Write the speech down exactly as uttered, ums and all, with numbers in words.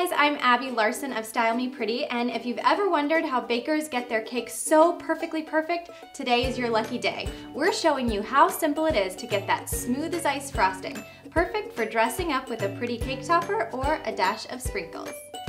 guys, I'm Abby Larson of Style Me Pretty, and if you've ever wondered how bakers get their cakes so perfectly perfect, today is your lucky day. We're showing you how simple it is to get that smooth as ice frosting, perfect for dressing up with a pretty cake topper or a dash of sprinkles.